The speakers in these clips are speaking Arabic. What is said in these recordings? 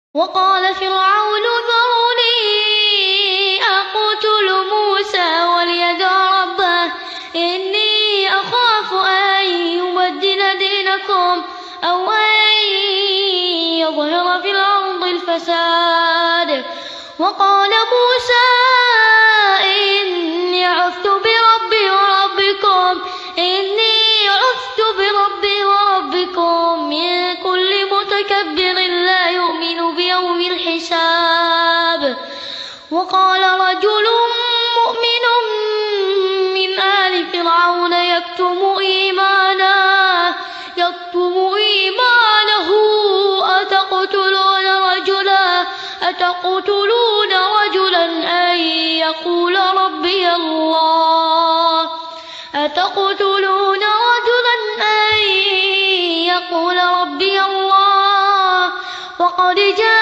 وقال فرعون ذروني أقتل موسى وليدع ربه إني أخاف أن يبدل دينكم أو أن يظهر في الأرض الفساد. وقال موسى إني عذت بربي وربكم من كل متكبر لا يؤمن بيوم الحساب. وقال رجل مؤمن من آل فرعون يكتم إيمانه أتقتلون رجلا أن يقول ربي الله وقد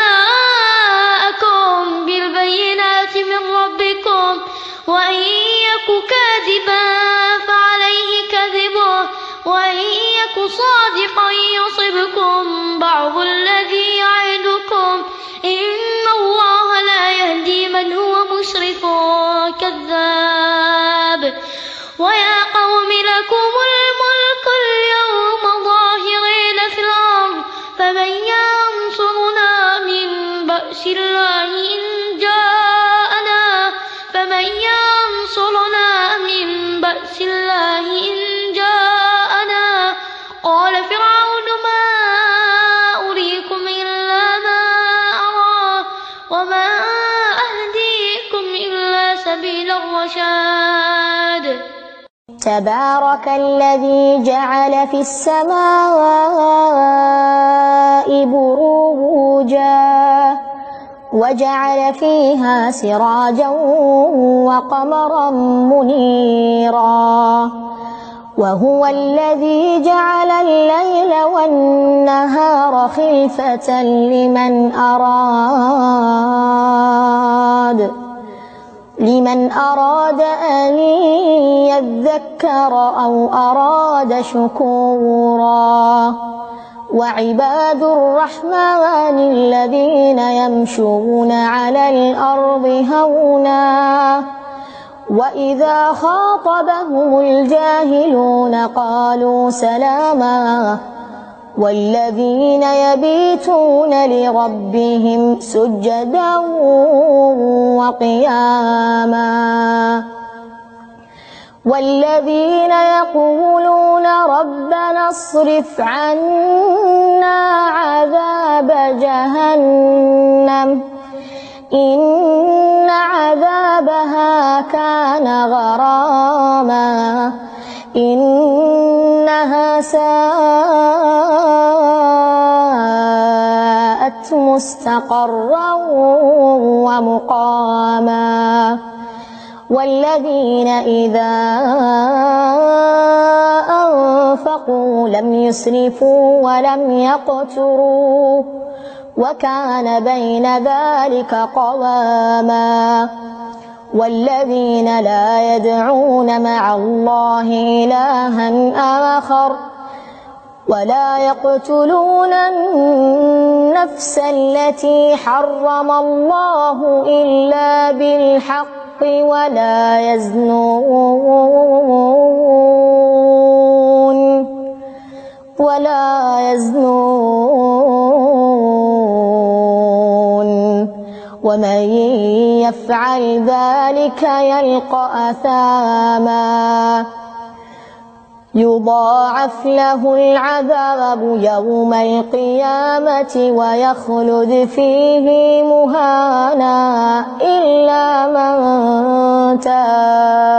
جاءكم بالبينات من ربكم وإن يك كاذبا فعليه كذبه وإن يك صادقا يصبكم بعض الذي يعدكم إن الله لا يهدي من هو مسرف كذاب. ويا قوم لكم الملك اليوم ظاهرين في الأرض فمن ينصرنا من بأس الله إن جاءنا قال فرعون ما أريكم إلا ما أرى وما أهديكم إلا سبيل الرشاد. تبارك الذي جعل في السماء بروجا وجعل فيها سراجا وقمرا منيرا وهو الذي جعل الليل والنهار خلفة لمن أراد أن يذكر أو أراد شكورا. وعباد الرحمن الذين يمشون على الأرض هونا وإذا خاطبهم الجاهلون قالوا سلاما والذين يبيتون لربهم سجدا وقياما والذين يقولون ربنا اصرف عنا عذاب جهنم إن عذابها كان غراما إنها ساءت مستقرا ومقاما والذين إذا أنفقوا لم يسرفوا ولم يقتروا وكان بين ذلك قواما والذين لا يدعون مع الله إلها آخر ولا يقتلون النفس التي حرم الله إلا بالحق ولا يزنون ومن يفعل ذلك يلقى أثاما يضاعف له العذاب يوم القيامة ويخلد فيه مهانا إلا من تاب